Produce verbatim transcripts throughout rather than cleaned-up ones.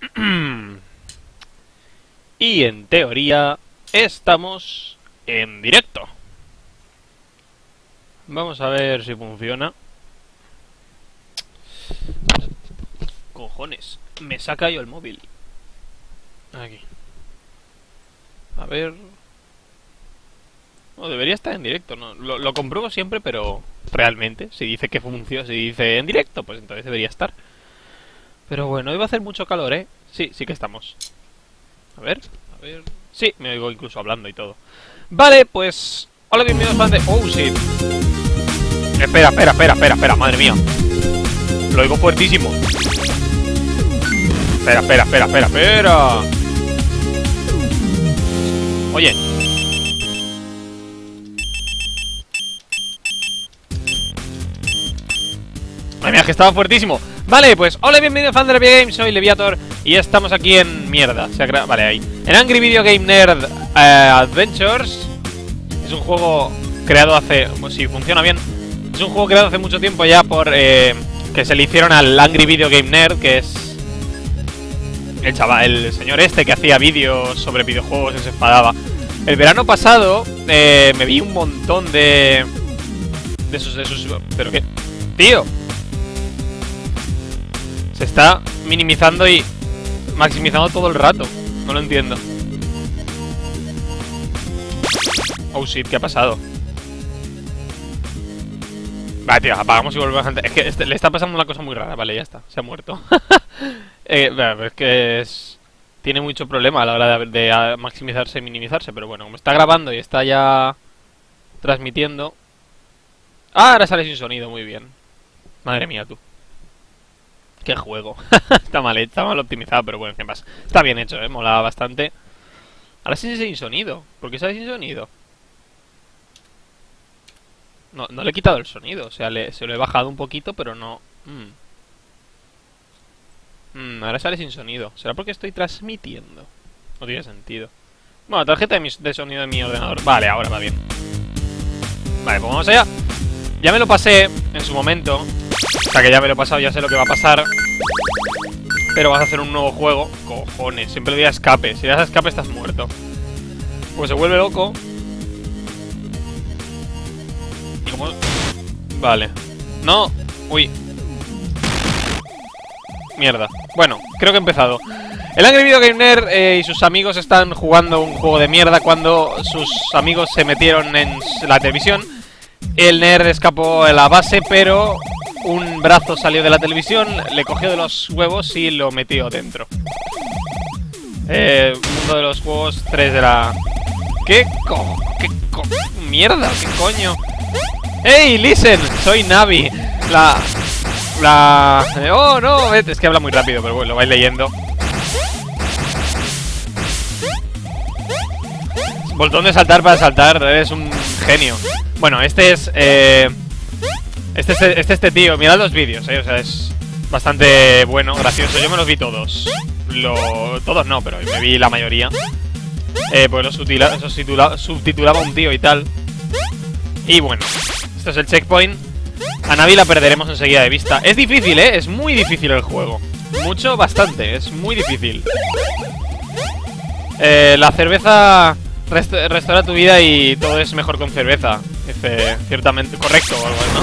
Y en teoría estamos en directo. Vamos a ver si funciona. Cojones, me saca yo el móvil. Aquí. A ver. No, debería estar en directo, ¿no? Lo, lo compruebo siempre, pero realmente, si dice que funciona, si dice en directo, pues entonces debería estar. Pero bueno, hoy va a hacer mucho calor, ¿eh? Sí, sí que estamos. A ver, a ver... Sí, me oigo incluso hablando y todo. Vale, pues... Hola, bienvenidos fans de... Oh, shit. Espera, espera, espera, espera, espera, madre mía. Lo oigo fuertísimo. Espera, espera, espera, espera, espera. Oye. Madre mía, que estaba fuertísimo. Vale, pues hola, bienvenidos fans de Leviator Games, soy Leviator y estamos aquí en mierda. Se ha vale, ahí. En Angry Video Game Nerd uh, Adventures. Es un juego creado hace... Pues, si funciona bien. Es un juego creado hace mucho tiempo ya por... Eh, que se le hicieron al Angry Video Game Nerd, que es... El chaval, el señor este que hacía vídeos sobre videojuegos y se enfadaba. El verano pasado eh, me vi un montón de... De esos... De esos ¿Pero qué? ¡Tío! Se está minimizando y maximizando todo el rato. No lo entiendo. Oh shit, ¿qué ha pasado? Vale, tío, apagamos y volvemos antes. Es que este, le está pasando una cosa muy rara. Vale, ya está, se ha muerto. eh, bueno, es que es... Tiene mucho problema a la hora de, de maximizarse y minimizarse. Pero bueno, como está grabando y está ya transmitiendo... Ah, ahora sale sin sonido, muy bien. Madre mía, tú. Qué juego. Está mal hecho, está mal optimizado, pero bueno, ¿qué pasa? Está bien hecho, eh, mola bastante. Ahora sí sin sonido. ¿Por qué sale sin sonido? No, no le he quitado el sonido. O sea, le, se lo he bajado un poquito, pero no... Mm. Mm, ahora sale sin sonido. ¿Será porque estoy transmitiendo? No tiene sentido. Bueno, tarjeta de, mi, de sonido de mi ordenador. Vale, ahora va bien. Vale, pues vamos allá. Ya me lo pasé en su momento. O sea que ya me lo he pasado, ya sé lo que va a pasar. Pero vas a hacer un nuevo juego. Cojones, siempre le doy a escape. Si le das a escape estás muerto. Pues se vuelve loco. Y como... Vale. No. Uy. Mierda. Bueno, creo que he empezado. El Angry Video Game Nerd eh, y sus amigos están jugando un juego de mierda cuando sus amigos se metieron en la televisión. El nerd escapó de la base, pero un brazo salió de la televisión, le cogió de los huevos y lo metió dentro. Eh, mundo de los juegos, tres de la... ¿Qué co... ¿Qué co... mierda? ¿Qué coño? ¡Hey, listen! Soy Navi. La... La... Oh, no, es que habla muy rápido, pero bueno, lo vais leyendo. Botón de saltar para saltar, eres un genio. Bueno, este es... Eh, este es este, este tío, mirad los vídeos, eh, o sea, es bastante bueno, gracioso. Yo me los vi todos. Lo, todos no, pero me vi la mayoría. Eh, pues los subtitula, subtitula, subtitulaba un tío y tal. Y bueno, esto es el checkpoint. A Navi la perderemos enseguida de vista. Es difícil, eh, es muy difícil el juego. Mucho, bastante, es muy difícil. Eh, la cerveza... Rest restaura tu vida y todo es mejor con cerveza. Dice, ciertamente, correcto o algo, ¿no?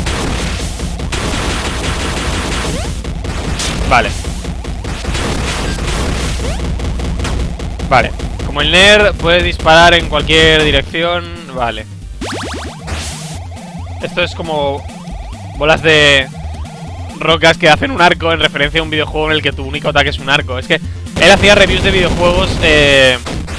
Vale. Vale. Como el nerd puede disparar en cualquier dirección. Vale. Esto es como bolas de rocas que hacen un arco en referencia a un videojuego en el que tu único ataque es un arco. Es que él hacía reviews de videojuegos eh...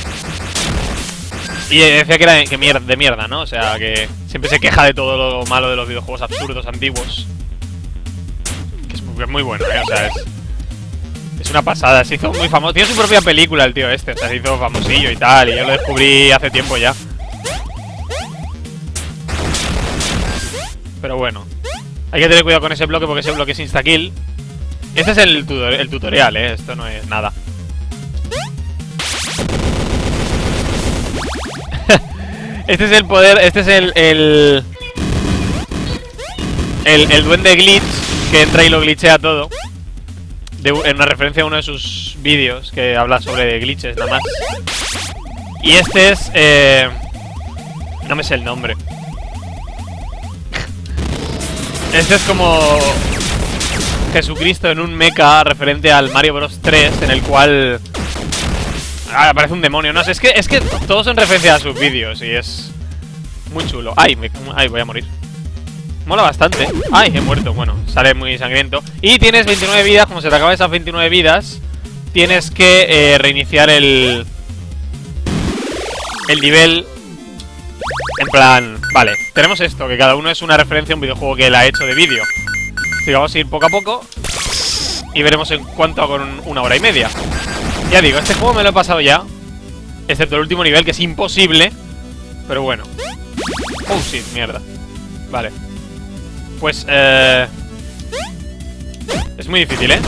y decía que era que mierda, de mierda, ¿no? O sea, que siempre se queja de todo lo malo de los videojuegos absurdos, antiguos. Que es muy, muy bueno, ¿eh? O sea, es... Es una pasada, se hizo muy famoso. Tiene su propia película el tío este, o sea, se hizo famosillo y tal. Y yo lo descubrí hace tiempo ya. Pero bueno, hay que tener cuidado con ese bloque porque ese bloque es insta-kill. Este es el, tutor el tutorial, ¿eh? Esto no es nada. Este es el poder, este es el el, el el duende glitch que entra y lo glitchea todo. de, en una referencia a uno de sus vídeos que habla sobre glitches nada más. Y este es... Eh, no me sé el nombre. Este es como Jesucristo en un mecha referente al Mario Bros tres, en el cual ah, aparece un demonio. No sé, es que, es que todos son referencia a sus vídeos y es muy chulo. Ay, me, ay, voy a morir. Mola bastante. Ay, he muerto. Bueno, sale muy sangriento. Y tienes veintinueve vidas. Como se te acaban esas veintinueve vidas, tienes que eh, reiniciar el El nivel. En plan, vale, tenemos esto, que cada uno es una referencia a un videojuego que él ha hecho de vídeo. Así que vamos a ir poco a poco y veremos en cuánto con un, una hora y media. Ya digo, este juego me lo he pasado ya, excepto el último nivel, que es imposible. Pero bueno. Oh, sí, mierda. Vale. Pues, eh... es muy difícil, ¿eh?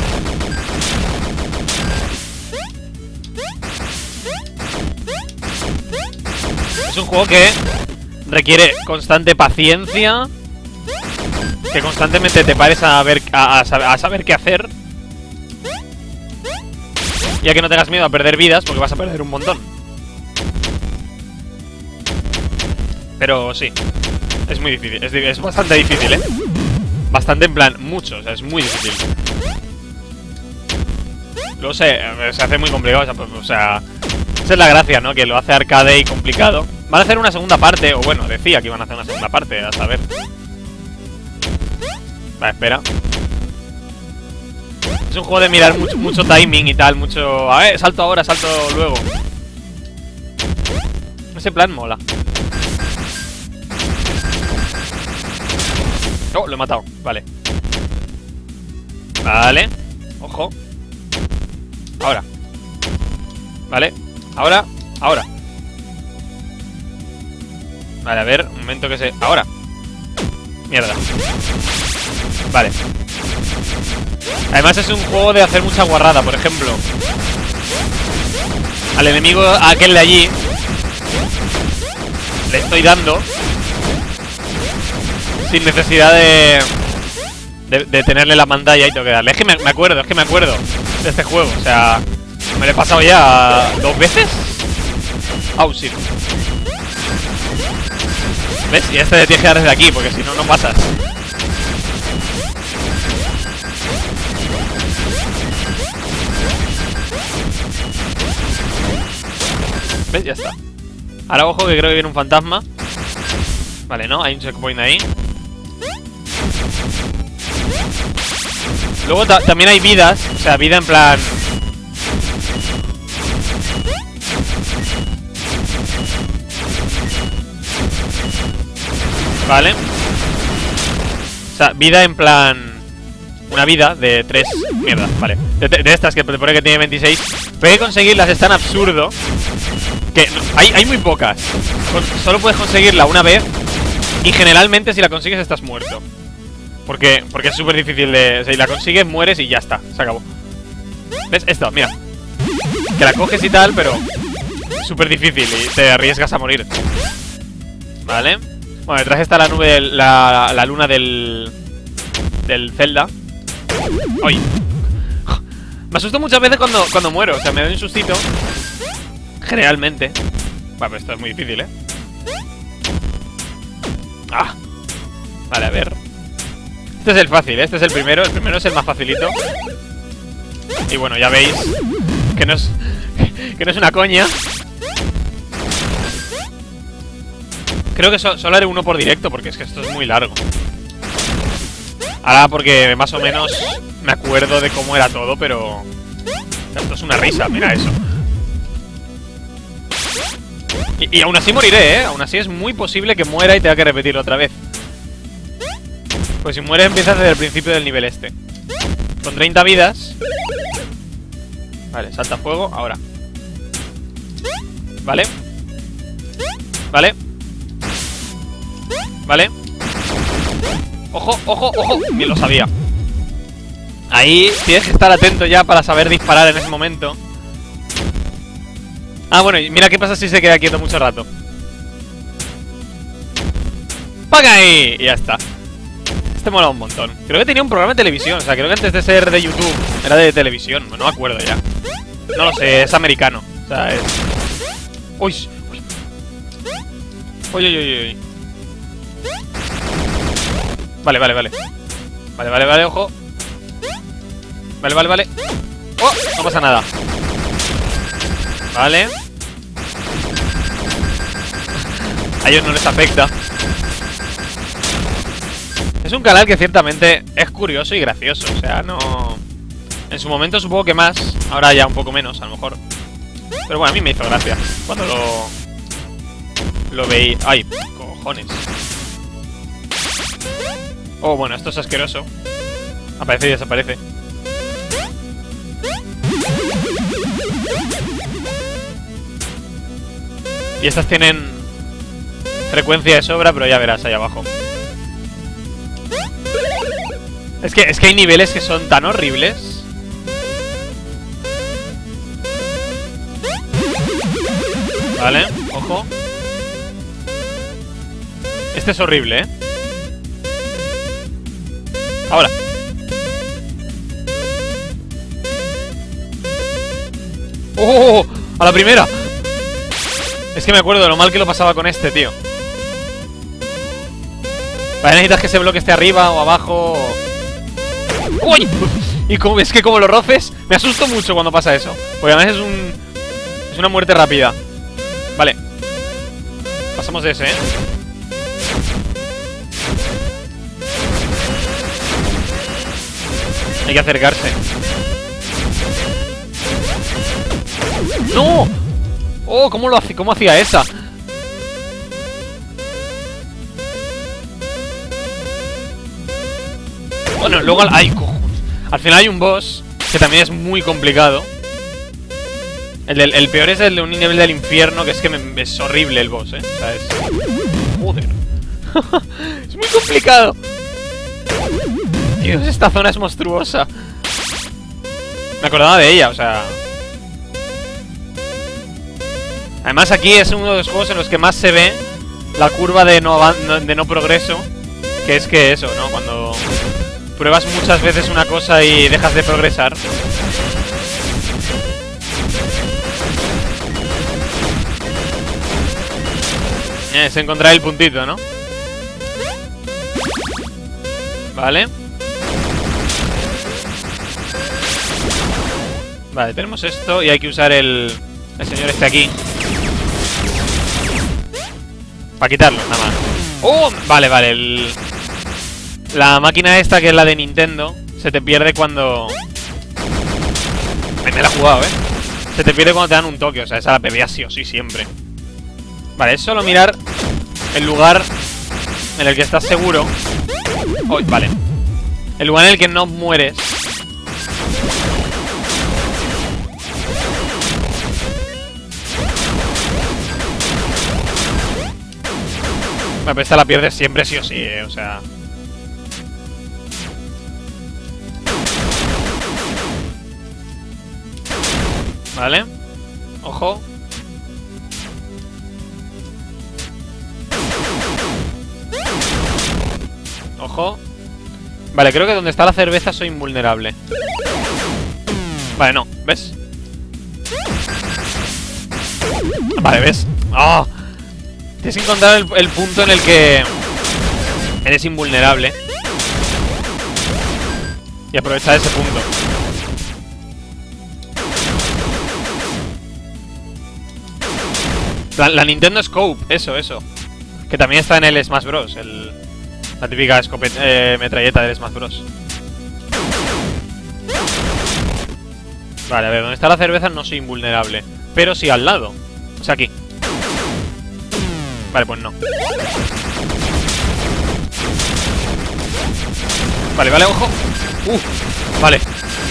Es un juego que requiere constante paciencia, que constantemente te pares a ver a, a, saber, a saber qué hacer, ya que no tengas miedo a perder vidas, porque vas a perder un montón. Pero sí, es muy difícil, es, es bastante difícil, ¿eh? Bastante en plan, mucho, o sea, es muy difícil. Luego se, se hace muy complicado, o sea... Esa es la gracia, ¿no? Que lo hace arcade y complicado. Van a hacer una segunda parte, o bueno, decía que iban a hacer una segunda parte, a saber. Vale, espera. Es un juego de mirar mucho, mucho timing y tal, mucho... A ver, salto ahora, salto luego. Ese plan mola. Oh, lo he matado, vale. Vale. Ojo. Ahora. Vale. Ahora, ahora. Vale, a ver, un momento que se... Ahora. Mierda. Vale. Además es un juego de hacer mucha guarrada, por ejemplo. Al enemigo, a aquel de allí, le estoy dando sin necesidad de, de, de tenerle la pantalla y tengo que darle. Es que me, me acuerdo, es que me acuerdo de este juego, o sea... Me lo he pasado ya dos veces. Oh, sí. ¿Ves? Y este te tienes que dar desde aquí, porque si no, no pasas. ¿Ves? Ya está. Ahora ojo que creo que viene un fantasma. Vale, ¿no? Hay un checkpoint ahí. Luego ta también hay vidas. O sea, vida en plan... Vale. O sea, vida en plan... Una vida de tres... Mierda, vale. De, de estas que te pone que tiene veintiséis. Pero hay que conseguirlas, es tan absurdo que no, hay, hay muy pocas. Solo puedes conseguirla una vez. Y generalmente si la consigues estás muerto. Porque, porque es súper difícil de... Si la consigues mueres y ya está, se acabó. ¿Ves? Esto, mira. Que la coges y tal, pero... Es súper difícil y te arriesgas a morir. Vale. Bueno, detrás está la nube, del, la, la luna del... Del Zelda. ¡Ay! Me asusto muchas veces cuando, cuando muero. O sea, me doy un sustito. Generalmente. Bueno, pero esto es muy difícil, ¿eh? ¡Ah! Vale, a ver. Este es el fácil, ¿eh? Este es el primero. El primero es el más facilito. Y bueno, ya veis que no es, que no es una coña. Creo que so, solo haré uno por directo, porque es que esto es muy largo. Ahora porque más o menos me acuerdo de cómo era todo, pero... Esto es una risa, mira eso. Y, y aún así moriré, ¿eh? Aún así es muy posible que muera y tenga que repetirlo otra vez. Pues si mueres empiezas desde el principio del nivel este. Con treinta vidas. Vale, salta fuego, ahora. Vale. Vale. Vale. Ojo, ojo, ojo. Bien lo sabía. Ahí tienes que estar atento ya para saber disparar en ese momento. Ah, bueno, y mira qué pasa si se queda quieto mucho rato. ¡Paga ahí! Y ya está. Este mola un montón. Creo que tenía un programa de televisión. O sea, creo que antes de ser de YouTube era de televisión. No me acuerdo ya. No lo sé, es americano. O sea, es... Uy. Uy, uy, uy, uy. Vale, vale, vale. Vale, vale, vale, ojo. Vale, vale, vale. Oh, no pasa nada. Vale. A ellos no les afecta. Es un canal que ciertamente es curioso y gracioso. O sea, no... En su momento supongo que más. Ahora ya un poco menos, a lo mejor. Pero bueno, a mí me hizo gracia cuando lo... Lo veí... ¡Ay! Cojones. Oh, bueno, esto es asqueroso. Aparece y desaparece. Y estas tienen frecuencia de sobra, pero ya verás ahí abajo. Es que, es que hay niveles que son tan horribles. Vale, ojo. Este es horrible, ¿eh? Ahora. ¡Oh! ¡A la primera! Es que me acuerdo de lo mal que lo pasaba con este, tío. Vale, necesitas que ese bloque esté arriba o abajo. ¡Uy! Y como, es que como lo roces, me asusto mucho cuando pasa eso. Porque además es un... Es una muerte rápida. Vale. Pasamos de ese, ¿eh? Hay que acercarse. ¡No! ¡Oh! ¿Cómo lo hace? ¿Cómo hacía esa? Bueno, luego... ¡Ay, cojones! Al final hay un boss que también es muy complicado. El, del, el peor es el de un nivel del infierno, que es que me, es horrible el boss, ¿eh? O sea, es... Joder. Es muy complicado. Dios, esta zona es monstruosa. Me acordaba de ella, o sea... Además aquí es uno de los juegos en los que más se ve la curva de no, de no progreso. Que es que eso, ¿no? Cuando pruebas muchas veces una cosa y dejas de progresar. Es encontrar el puntito, ¿no? Vale. Vale, tenemos esto y hay que usar el... El señor este aquí. Para quitarlo, nada más. ¡Oh! Vale, vale, el... La máquina esta, que es la de Nintendo, se te pierde cuando... Me la he jugado, ¿eh? Se te pierde cuando te dan un toque, o sea, esa la pedía sí o sí siempre. Vale, es solo mirar el lugar en el que estás seguro. Oh, vale. El lugar en el que no mueres. Bueno, pero esta la pierdes siempre sí o sí, eh, o sea... Vale. Ojo. Ojo. Vale, creo que donde está la cerveza soy invulnerable. Vale, no, ¿ves? Vale, ¿ves? ¡Oh! Tienes que encontrar el, el punto en el que eres invulnerable y aprovechar ese punto. La, la Nintendo Scope, eso, eso. Que también está en el Smash Bros. El, la típica escopeta, eh, metralleta del Smash Bros. Vale, a ver, donde está la cerveza no soy invulnerable, pero sí al lado. O sea, aquí. Vale, pues no. Vale, vale, ojo. Uh, vale.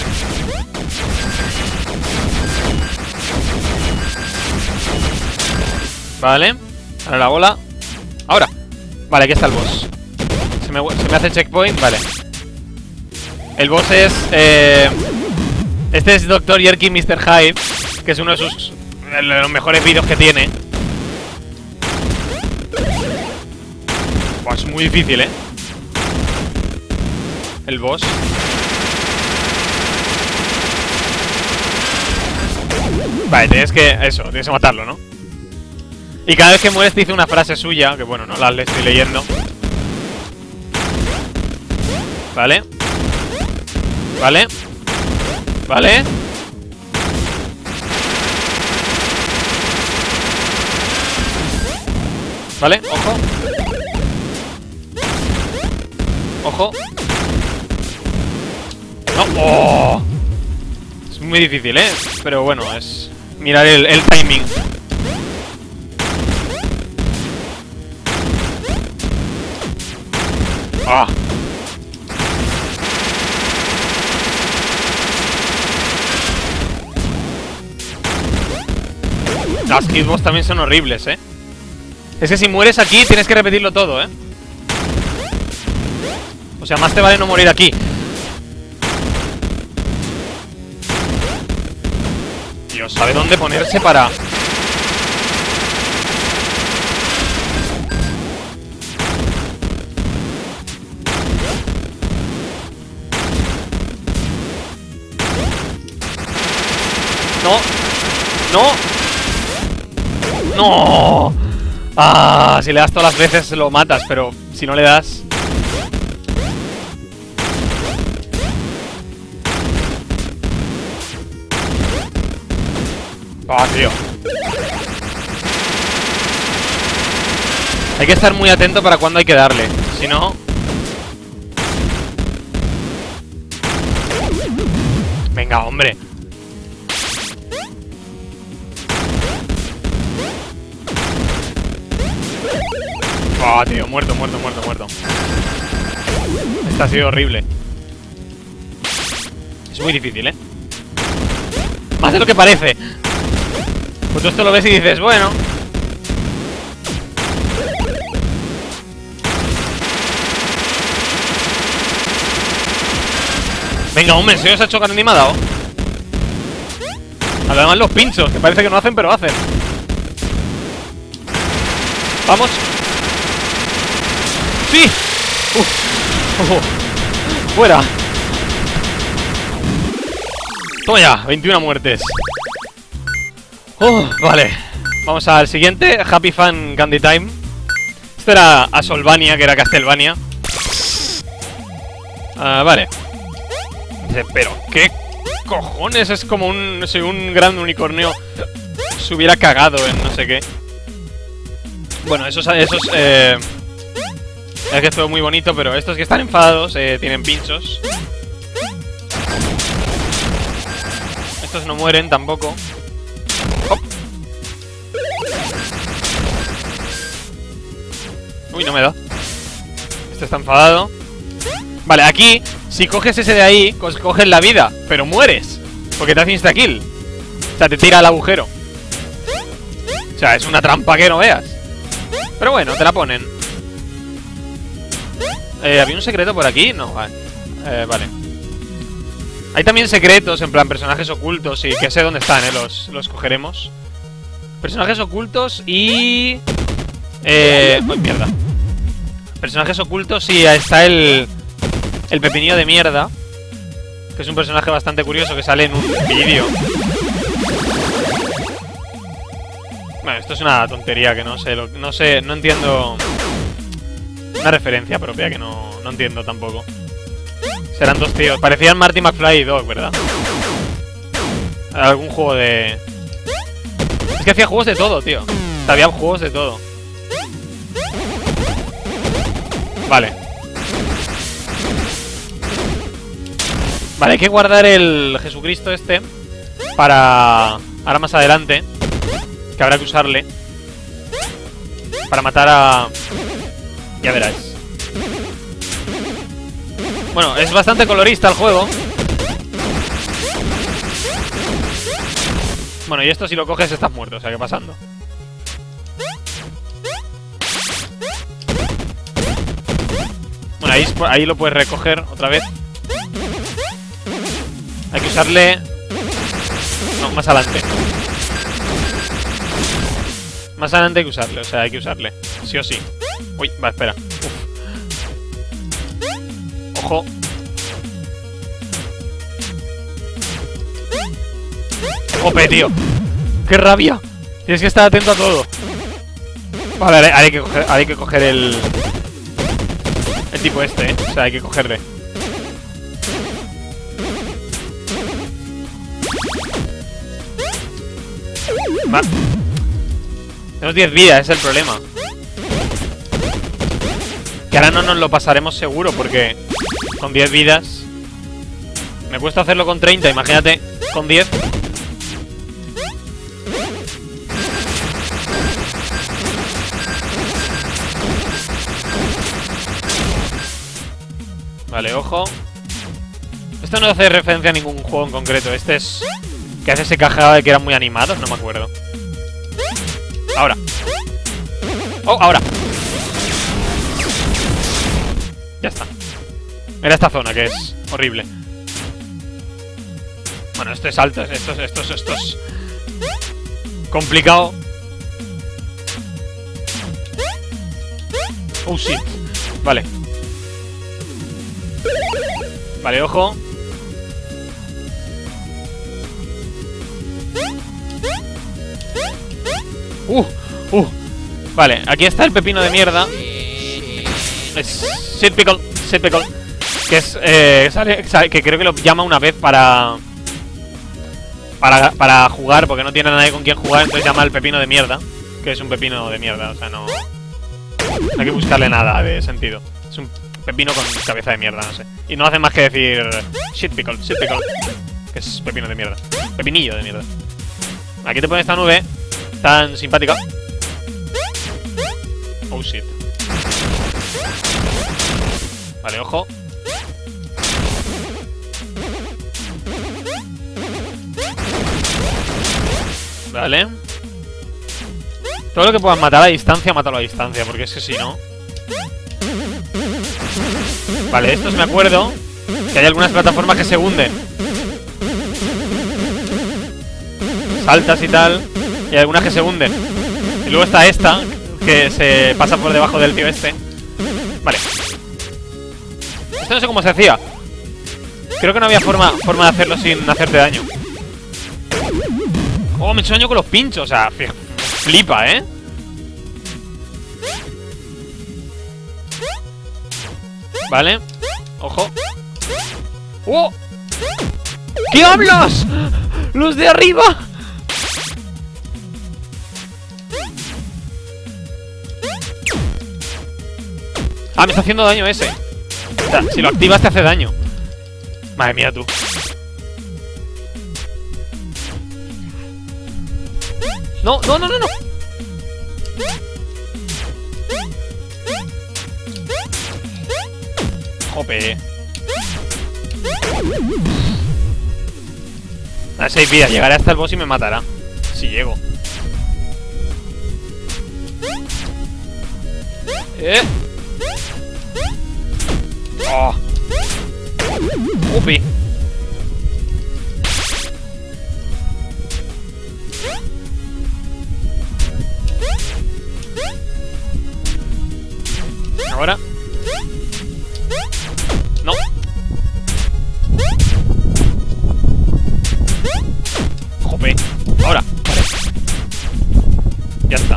Vale. Ahora la bola. Ahora. Vale, aquí está el boss. Se me, se me hace checkpoint, vale. El boss es... Eh, este es doctor Yerky mister Hyde, que es uno de sus... de los mejores vídeos que tiene. Buah, es muy difícil, ¿eh? el boss. Vale, tienes que... Eso, tienes que matarlo, ¿no? Y cada vez que mueres te dice una frase suya, que bueno, no la le estoy leyendo. Vale. Vale. Vale. Vale, ojo. Ojo. No. ¡Oh! Es muy difícil, ¿eh? Pero bueno, es mirar el, el timing. ¡Ah! Las hitbox también son horribles, ¿eh? Es que si mueres aquí tienes que repetirlo todo, ¿eh? O sea, más te vale no morir aquí. Dios, sabe dónde ponerse para... No. No. No. Ah, si le das todas las veces lo matas, pero si no le das... Ah, tío. Hay que estar muy atento para cuando hay que darle. Si no... Venga, hombre. Ah, tío, muerto, muerto, muerto, muerto. Esta ha sido horrible. Es muy difícil, ¿eh? Más de lo que parece. Pues tú esto lo ves y dices, bueno. Venga, hombre, ¿en serio se ha hecho carne y me ha dado? Además los pinchos, que parece que no hacen, pero hacen. Vamos. ¡Sí! Uf. Oh. ¡Fuera! Toma ya, veintiuna muertes. Oh, vale. Vamos al siguiente. Happy Fun Candy Time. Esto era Asolvania, que era Castlevania. Ah, vale. Dice, pero ¿qué cojones? Es como un... Si un gran unicornio se hubiera cagado en no sé qué. Bueno, esos... esos eh, es que es todo muy bonito, pero estos que están enfadados eh, tienen pinchos. Estos no mueren tampoco. Oh. Uy, no me da. Este está enfadado. Vale, aquí, si coges ese de ahí, coges la vida, pero mueres, porque te hace insta-kill. O sea, te tira al agujero. O sea, es una trampa que no veas. Pero bueno, te la ponen. Eh, ¿había un secreto por aquí? No, vale. Eh, vale. Hay también secretos, en plan personajes ocultos, y que sé dónde están, eh, los, los cogeremos. Personajes ocultos y... Eh... ¡Uy, mierda! Personajes ocultos y está el... El pepinillo de mierda, que es un personaje bastante curioso que sale en un vídeo. Bueno, esto es una tontería que no sé, lo, no sé, no entiendo. Una referencia propia que no, no entiendo tampoco. Serán dos tíos, parecían Marty McFly y Doc, ¿verdad? Algún juego de... Es que hacía juegos de todo, tío. Había juegos de todo. Vale. Vale, hay que guardar el Jesucristo este para... Ahora más adelante, que habrá que usarle para matar a... Ya verás. Bueno, es bastante colorista el juego. Bueno, y esto si lo coges estás muerto, o sea, ¿qué pasando? Bueno, ahí, ahí lo puedes recoger otra vez. Hay que usarle... No, más adelante. Más adelante hay que usarle, o sea, hay que usarle. Sí o sí. Uy, va, espera. Uf. Ojo. ¡Jope, tío! ¡Qué rabia! Tienes que estar atento a todo. Vale, ahora hay que coger, hay que coger el... El tipo este, ¿eh? O sea, hay que cogerle. Va. Tenemos diez vidas, es el problema. Que ahora no nos lo pasaremos seguro, porque con diez vidas me cuesta hacerlo con treinta, imagínate con diez. Vale, ojo. Esto no hace referencia a ningún juego en concreto. Este es... que hace ese cajado de que eran muy animados, no me acuerdo. Ahora. Oh, ahora. Ya está. Era esta zona que es horrible. Bueno, esto es alto. Esto es... Esto es... Esto es... complicado. Oh, shit. Vale. Vale, ojo. Uh, uh. Vale, aquí está el pepino de mierda. Es Shit Pickle, Shit Pickle. Que es, eh, sale, sale, que creo que lo llama una vez para, para para jugar, porque no tiene a nadie con quien jugar. Entonces llama el pepino de mierda. Que es un pepino de mierda, o sea, no... No hay que buscarle nada de sentido. Es un pepino con cabeza de mierda, no sé. Y no hace más que decir Shit Pickle, Shit Pickle. Que es pepino de mierda. Pepinillo de mierda. Aquí te pone esta nube tan simpática. Oh shit. Vale, ojo. Vale. Todo lo que puedas matar a distancia, mátalo a distancia, porque es que si no... Vale, estos me acuerdo que hay algunas plataformas que se hunden. Saltas y tal, y hay algunas que se hunden. Y luego está esta, que se pasa por debajo del tío este. Vale. Esto no sé cómo se hacía. Creo que no había forma, forma de hacerlo sin hacerte daño. Oh, me he hecho daño con los pinchos, o sea, flipa, ¿eh? Vale. Ojo. ¡Oh! ¿Qué hablas? ¡Los de arriba! Ah, me está haciendo daño ese. O sea, si lo activas te hace daño. Madre mía, tú. No, no, no, no, no. Jope. A seis vidas, llegaré hasta el boss y me matará. Si llego. Eh. Oh. Jope. Ahora. No. Jope. Ahora. Vale. Ya está.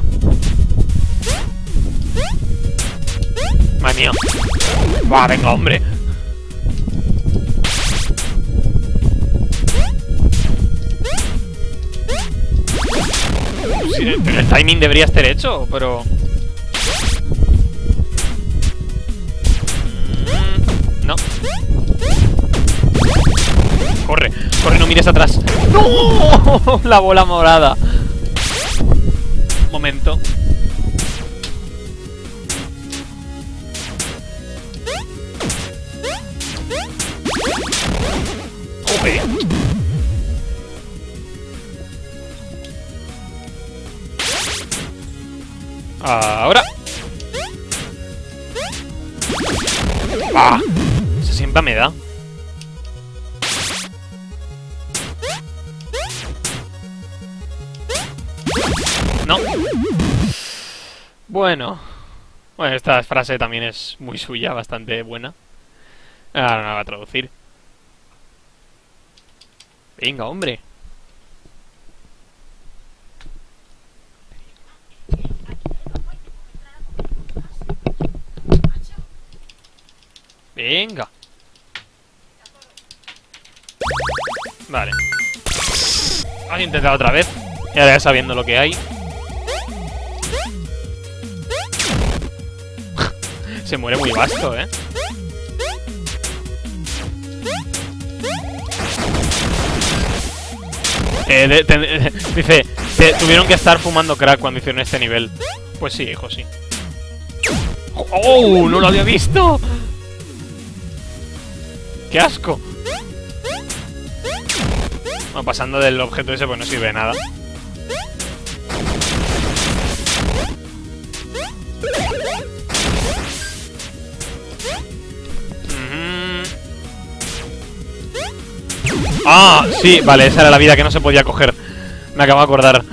Madre mía. Va, venga, hombre. Sí, pero el timing debería estar hecho, pero... No. Corre, corre, no mires atrás. ¡No! La bola morada. Un momento. Joder. Ahora. ¡Ah! Eso siempre me da. No. Bueno. Bueno, esta frase también es muy suya, bastante buena. Ahora no la va a traducir. Venga, hombre. Venga. Vale. Vamos a intentar otra vez. Y ahora ya sabiendo lo que hay. Se muere muy vasto, ¿eh? eh de, te, de, dice, te, tuvieron que estar fumando crack cuando hicieron este nivel. Pues sí, hijo, sí. ¡Oh! ¡No lo había visto! ¡Qué asco! Bueno, pasando del objeto ese, pues no sirve de nada. Mm-hmm. Ah, sí, vale, esa era la vida que no se podía coger. Me acabo de acordar.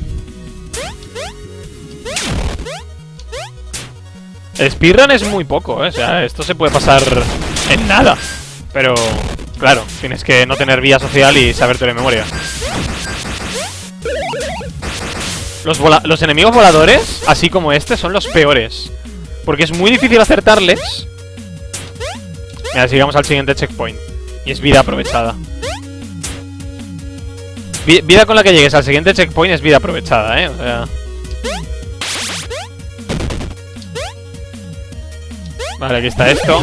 El speedrun es muy poco, ¿eh? O sea, esto se puede pasar en nada. Pero, claro, tienes que no tener vía social y saberte de memoria. Los, los enemigos voladores, así como este, son los peores. Porque es muy difícil acertarles. Mira, sigamos al siguiente checkpoint. Y es vida aprovechada. Vi vida con la que llegues al siguiente checkpoint es vida aprovechada, ¿eh? O sea... Vale, aquí está esto.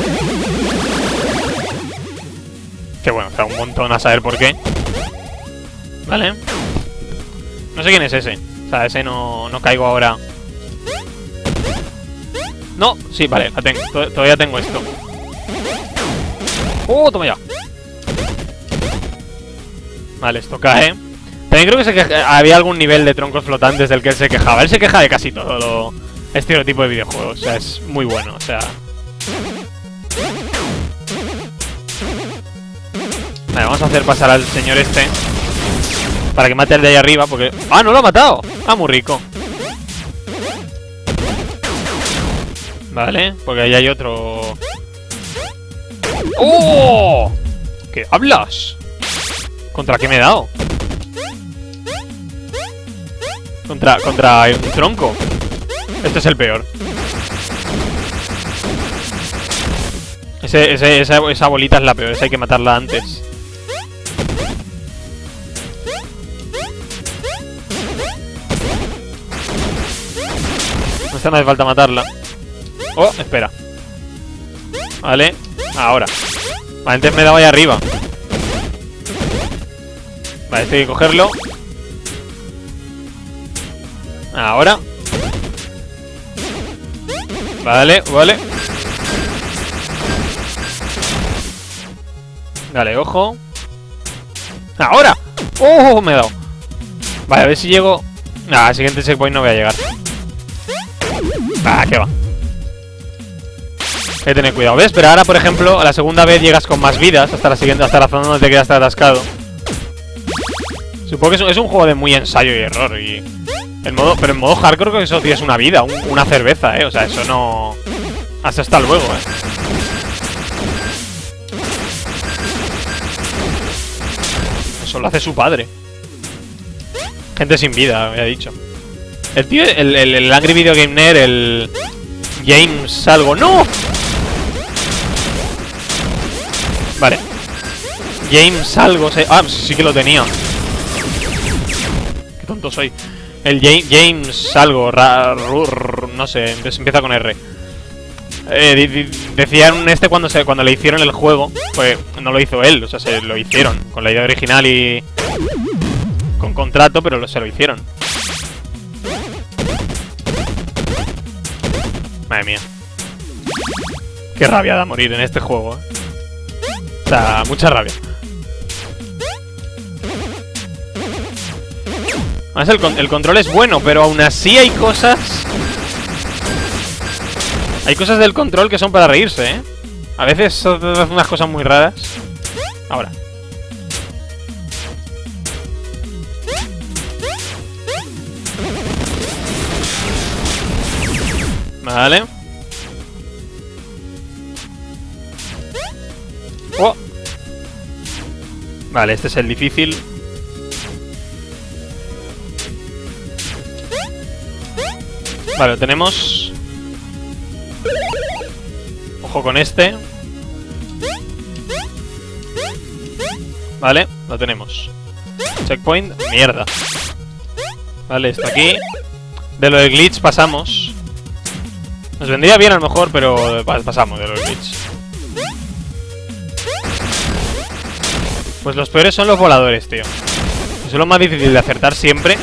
Que bueno, está un montón a saber por qué. Vale. No sé quién es ese. O sea, ese no, no caigo ahora. No, sí, vale, la tengo. Todavía tengo esto. ¡Oh, toma ya! Vale, esto cae. También creo que se queja, había algún nivel de troncos flotantes del que él se quejaba. Él se queja de casi todo lo estereotipo de videojuegos. O sea, es muy bueno, o sea... Vale, vamos a hacer pasar al señor este para que mate al de ahí arriba, porque... ¡Ah, no lo ha matado! ¡Ah, muy rico! Vale, porque ahí hay otro... ¡Oh! ¿Qué hablas? ¿Contra qué me he dado? Contra, contra un tronco. Este es el peor. Ese, ese, esa, esa bolita es la peor, esa hay que matarla antes. Esta no hace falta matarla. Oh, espera. Vale, ahora. Vale, antes me he dado ahí arriba. Vale, este hay que cogerlo. Ahora. Vale, vale. Dale, ojo. ¡Ahora! ¡Oh! Me he dado. Vale, a ver si llego... Nah, al siguiente checkpoint no voy a llegar. Ah, qué va. Hay que tener cuidado. ¿Ves? Pero ahora, por ejemplo, a la segunda vez llegas con más vidas hasta la siguiente, hasta la zona donde te quedas atascado. Supongo que es un, es un juego de muy ensayo y error. Y el modo, pero en modo hardcore creo que eso tienes una vida, un, una cerveza, ¿eh? O sea, eso no... Hasta hasta luego, ¿eh? Eso lo hace su padre. Gente sin vida, me ha dicho. El tío, el, el, el Angry Video Game Nerd, el... James algo. ¡No! Vale. James algo. Se... Ah, sí que lo tenía. Qué tonto soy. El James, James algo. Ra, rur, no sé, empieza con R. Eh, decían este cuando se cuando le hicieron el juego, pues no lo hizo él, o sea, se lo hicieron con la idea original y con contrato, pero lo, se lo hicieron. Madre mía. Qué rabia da morir en este juego, ¿eh? O sea, mucha rabia. Además, el, el control es bueno, pero aún así hay cosas... Hay cosas del control que son para reírse, ¿eh? A veces son unas cosas muy raras. Ahora. Vale. Oh. Vale, este es el difícil. Vale, lo tenemos. Ojo con este. Vale, lo tenemos. Checkpoint, mierda. Vale, esto aquí. De lo del glitch pasamos. Nos vendría bien a lo mejor, pero pasamos de lo del glitch. Pues los peores son los voladores, tío. Eso es lo más difícil de acertar siempre.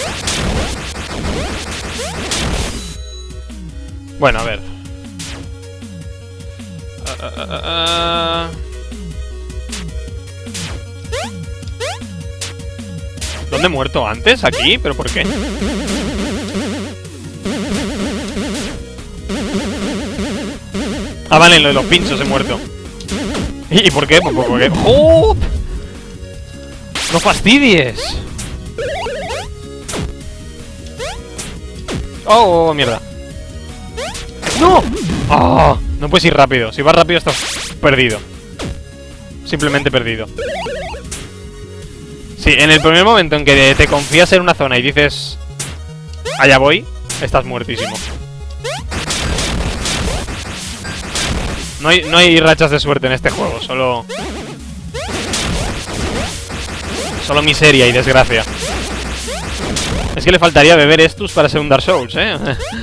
Bueno, a ver. Uh, uh, uh, uh. ¿Dónde he muerto antes? ¿Aquí? ¿Pero por qué? Ah, vale, en lo de los pinchos he muerto. ¿Y, ¿y por qué? ¿Por, por, por qué? ¡Oh! ¡No fastidies! ¡Oh, oh, mierda! ¡No! ¡Oh! No puedes ir rápido. Si vas rápido estás perdido. Simplemente perdido. Sí, en el primer momento en que te confías en una zona y dices allá voy, estás muertísimo. No hay, no hay rachas de suerte en este juego, solo... Solo miseria y desgracia. Es que le faltaría beber estus para ser un Dark Souls, ¿eh?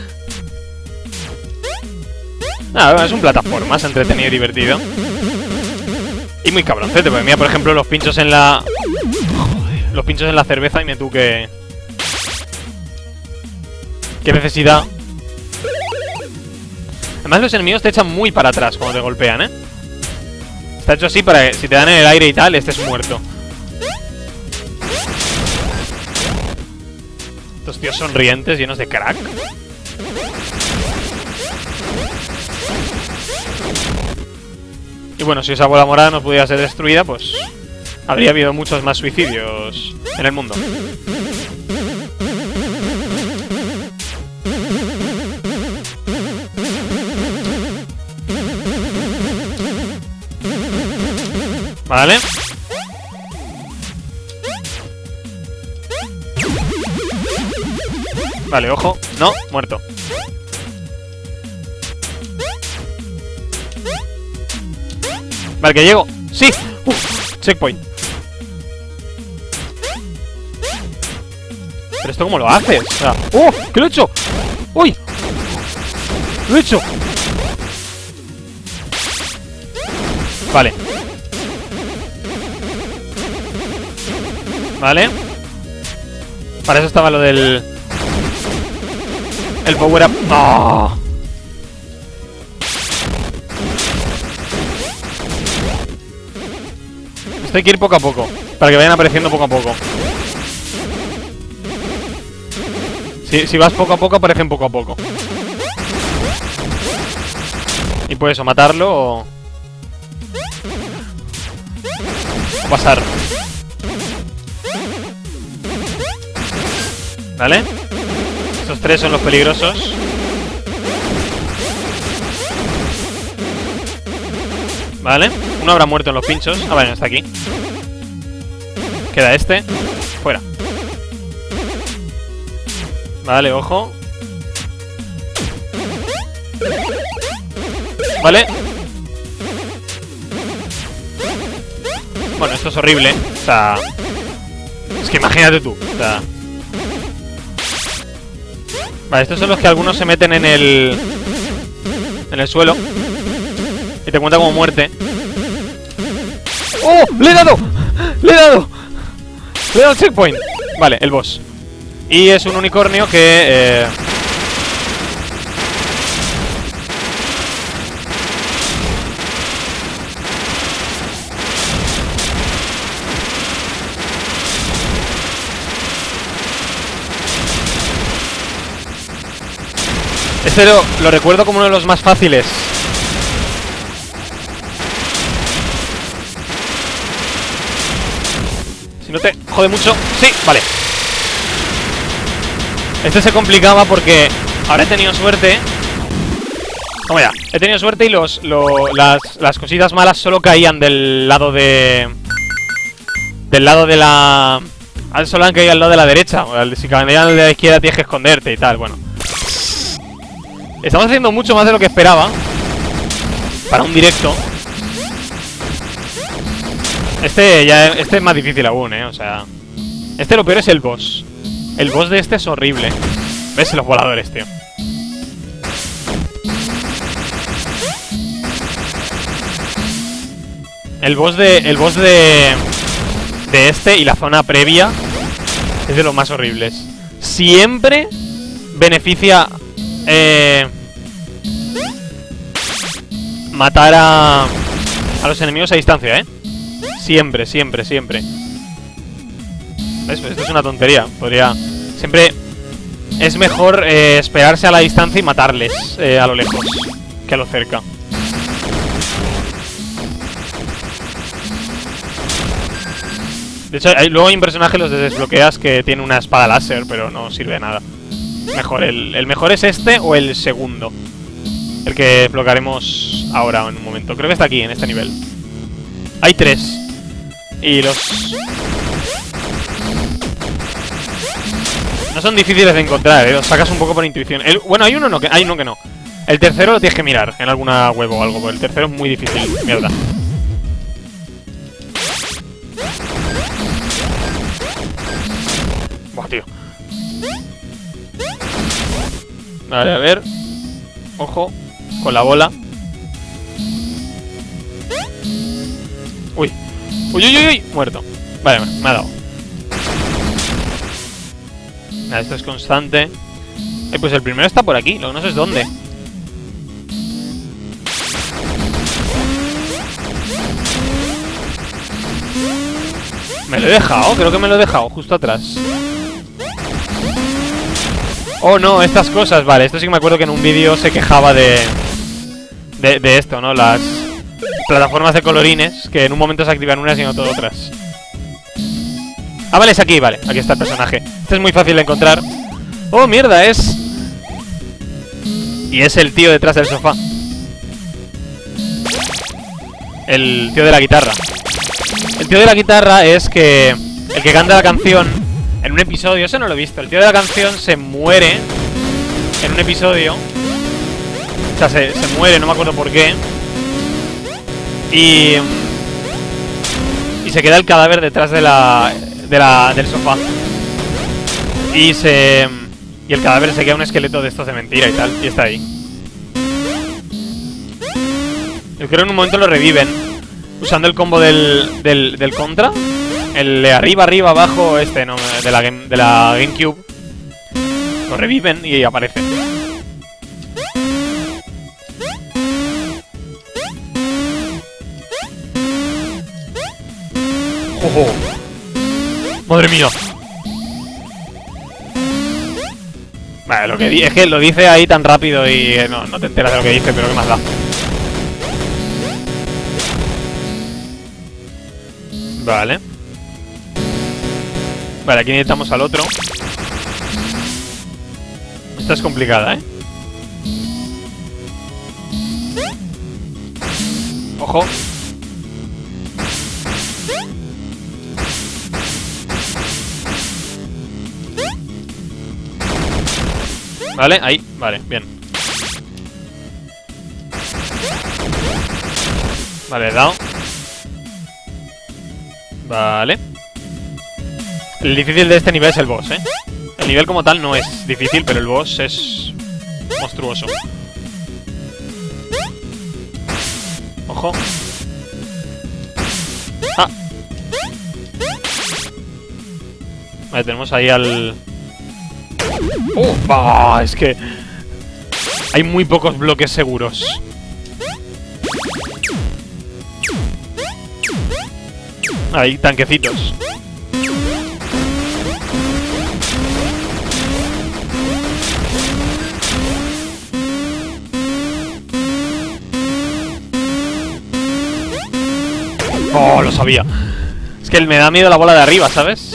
Nada, es un plataformas, entretenido y divertido. Y muy cabroncete, porque mira, por ejemplo, los pinchos en la... Joder, los pinchos en la cerveza y me tú que... Qué necesidad. Además los enemigos te echan muy para atrás cuando te golpean, ¿eh? Está hecho así para que si te dan en el aire y tal, estés muerto. Estos tíos sonrientes, llenos de crack. Y bueno, si esa bola morada no pudiera ser destruida, pues habría habido muchos más suicidios en el mundo. Vale. Vale, ojo. No, muerto. Vale, que llego. ¡Sí! Uf, checkpoint. ¿Pero esto cómo lo haces? O sea, ¡oh! ¿Qué lo he hecho? ¡Uy! ¡Lo he hecho! Vale. Vale. Para eso estaba lo del... El power up. ¡Oh! Esto hay que ir poco a poco, para que vayan apareciendo poco a poco. Si, si vas poco a poco, aparecen poco a poco. Y puedes o matarlo o... o pasar. ¿Vale? Estos tres son los peligrosos. Vale. Uno habrá muerto en los pinchos. Ah, vale, no está aquí. Queda este. Fuera. Vale, ojo. Vale. Bueno, esto es horrible. O sea... Es que imagínate tú. O sea... Vale, estos son los que algunos se meten en el... En el suelo. Y te cuenta como muerte. ¡Oh! ¡Le he dado! ¡Le he dado! ¡Le he dado el checkpoint! Vale, el boss. Y es un unicornio que... Eh... Este lo, lo recuerdo como uno de los más fáciles. Si no te jode mucho. Sí, vale. Este se complicaba porque ahora he tenido suerte. Vamos ya. He tenido suerte y los, lo, las, las cositas malas solo caían del lado de... Del lado de la... Solo han caído al lado de la derecha. Si caían al de la izquierda tienes que esconderte y tal. Bueno. Estamos haciendo mucho más de lo que esperaba para un directo. Este ya este es más difícil aún, eh. O sea. Este lo peor es el boss. El boss de este es horrible. ¿Ves? Los voladores, tío. El boss de. El boss de. De este y la zona previa es de los más horribles. Siempre beneficia eh, matar a, a los enemigos a distancia, ¿eh? Siempre, siempre, siempre. ¿Ves? Esto es una tontería. Podría... Siempre es mejor eh, esperarse a la distancia y matarles eh, a lo lejos que a lo cerca. De hecho, hay, luego hay un personaje, los desbloqueas, que tiene una espada láser, pero no sirve de nada. Mejor, el, el mejor es este o el segundo. El que desbloquearemos ahora en un momento. Creo que está aquí, en este nivel. Hay tres. Y los... No son difíciles de encontrar, ¿eh? Los sacas un poco por intuición. El, bueno, hay uno, no, que, hay uno que no. El tercero lo tienes que mirar en alguna web o algo, porque el tercero es muy difícil. Mierda. Buah, tío. Vale, a ver. Ojo. Con la bola. Uy. Uy, uy, uy, uy. Muerto. Vale, me ha dado. Vale, esto es constante. Eh, pues el primero está por aquí. Lo que no sé es dónde. Me lo he dejado. Creo que me lo he dejado justo atrás. Oh, no, estas cosas. Vale, esto sí que me acuerdo que en un vídeo se quejaba de, de... De esto, ¿no? Las plataformas de colorines, que en un momento se activan unas y en otro otras. Ah, vale, es aquí, vale. Aquí está el personaje. Este es muy fácil de encontrar. Oh, mierda, es... Y es el tío detrás del sofá. El tío de la guitarra. El tío de la guitarra es que... El que canta la canción en un episodio, eso no lo he visto. El tío de la canción se muere en un episodio. O sea, se, se muere, no me acuerdo por qué. Y... Y se queda el cadáver detrás de la... De la, del sofá. Y se... Y el cadáver se queda un esqueleto de estos de mentira y tal. Y está ahí. Yo creo que en un momento lo reviven usando el combo del, del, del contra. El de arriba, arriba, abajo. Este, no, de la, game, de la GameCube. Lo reviven y aparece. ¡Ojo! ¡Madre mía! Vale, lo que di es que lo dice ahí tan rápido y eh, no, no te enteras de lo que dice, pero qué más da. Vale. Vale, aquí necesitamos al otro. Esta es complicada, ¿eh? Ojo. Vale, ahí, vale, bien. Vale, he dado. Vale. El difícil de este nivel es el boss, ¿eh? El nivel como tal no es difícil, pero el boss es monstruoso. Ojo. Ah. Vale, tenemos ahí al... ¡Oh! ¡Oh! Es que... Hay muy pocos bloques seguros. Hay tanquecitos. ¡Oh! Lo sabía. Es que me da miedo la bola de arriba, ¿sabes?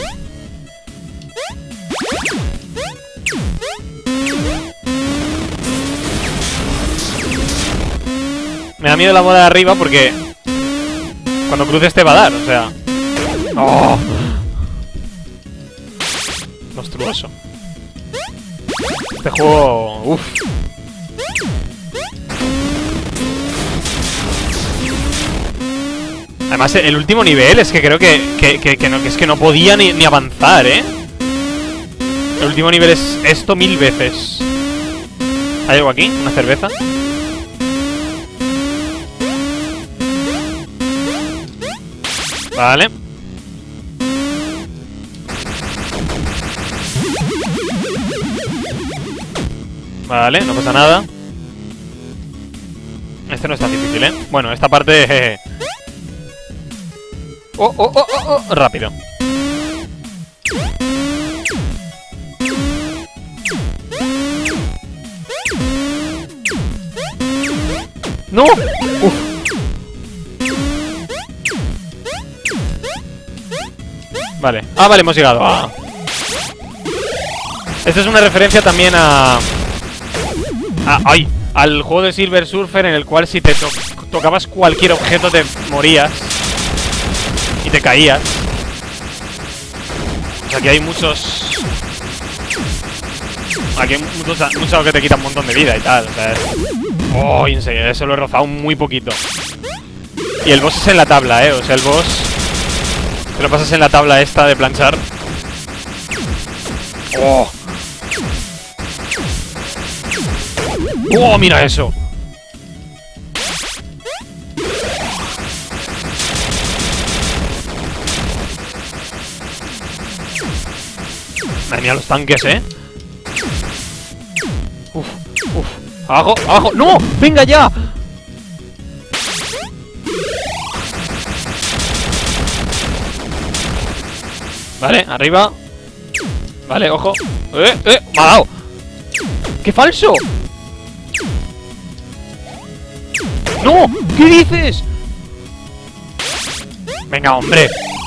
Me da miedo la bola de arriba porque cuando cruces te va a dar, o sea... ¡Oh! Monstruoso. Este juego... Uff. Además, el último nivel es que creo que, que, que, que, no, que es que no podía ni, ni avanzar, ¿eh? El último nivel es esto mil veces. ¿Hay algo aquí? ¿Una cerveza? Vale. Vale, no pasa nada. Este no es tan difícil, ¿eh? Bueno, esta parte... Jeje. Oh, oh, oh, oh, oh. Rápido. ¡No! Uf. Vale. Ah, vale, hemos llegado. Ah. Esta es una referencia también a... a... ¡Ay! Al juego de Silver Surfer, en el cual si te to tocabas cualquier objeto te morías. Y te caías. O sea, aquí hay muchos... Aquí hay muchos, muchos que te quitan un montón de vida y tal. O sea, es... Oh, en serio, eso lo he rozado muy poquito. Y el boss es en la tabla, eh. O sea, el boss... Te lo pasas en la tabla esta de planchar. Oh. ¡Oh, mira eso! Madre mía, los tanques, ¿eh? Uf, uf. ¡Abajo, abajo! ¡No! ¡Venga ya! Vale, arriba. Vale, ojo. ¡Eh, eh! ¡Me ha dado! ¡Qué falso! ¡No! ¿Qué dices? Venga, hombre.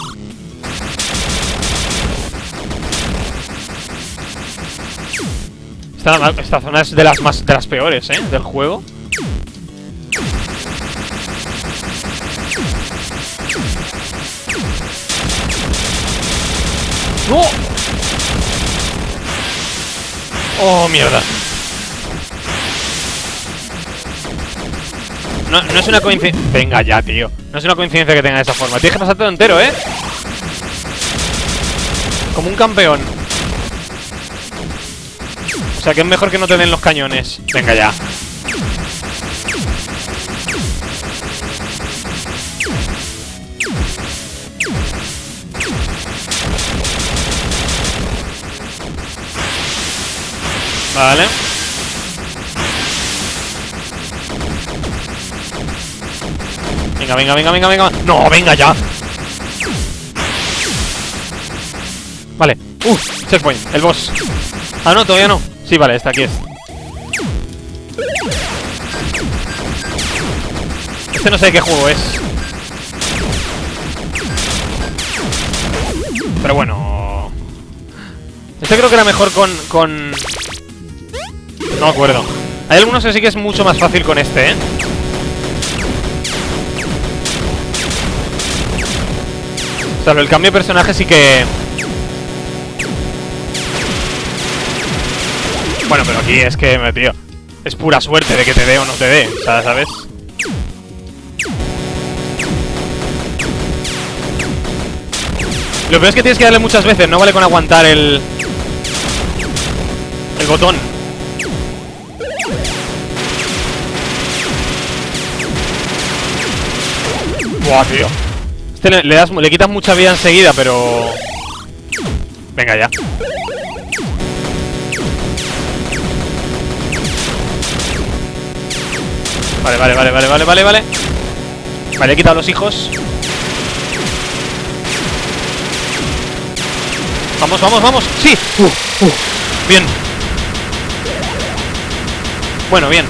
Esta, esta zona es de las más de las peores, ¿eh? Del juego. ¡No! ¡Oh, mierda! No, no es una coincidencia... Venga ya, tío. No es una coincidencia que tenga de esa forma. Tienes que pasar todo entero, ¿eh? Como un campeón. O sea, que es mejor que no te den los cañones. Venga ya. Vale. Venga, venga, venga, venga, venga. No, venga ya. Vale. Uh, checkpoint, el boss. Ah, no, todavía no. Sí, vale, está aquí es. Este no sé de qué juego es. Pero bueno. Este creo que era mejor con... con... No me acuerdo. Hay algunos que sí que es mucho más fácil con este, ¿eh? O sea, el cambio de personaje sí que... Bueno, pero aquí es que, tío, es pura suerte de que te dé o no te dé, o sea, ¿sabes? Lo peor es que tienes que darle muchas veces, no vale con aguantar el... el botón. Buah, tío. Este le, le das, le quitas mucha vida enseguida, pero... Venga ya. Vale, vale, vale, vale, vale, vale, vale. Vale, he quitado los hijos. Vamos, vamos, vamos. ¡Sí! Uh, uh. Bien. Bueno, bien.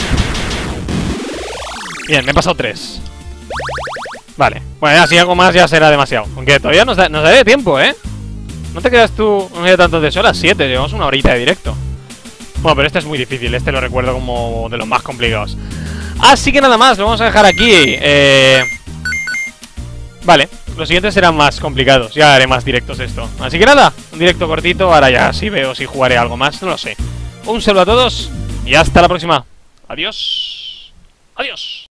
Bien, me he pasado tres. Vale. Bueno, ya si algo más ya será demasiado. Aunque todavía nos, da, nos daré tiempo, ¿eh? No te quedas tú no hay tanto de eso, a las siete. Llevamos una horita de directo. Bueno, pero este es muy difícil. Este lo recuerdo como de los más complicados. Así que nada más, lo vamos a dejar aquí. eh... Vale, los siguientes serán más complicados. Ya haré más directos de esto. Así que nada, un directo cortito. Ahora ya sí veo si jugaré algo más, no lo sé. Un saludo a todos y hasta la próxima. Adiós. Adiós.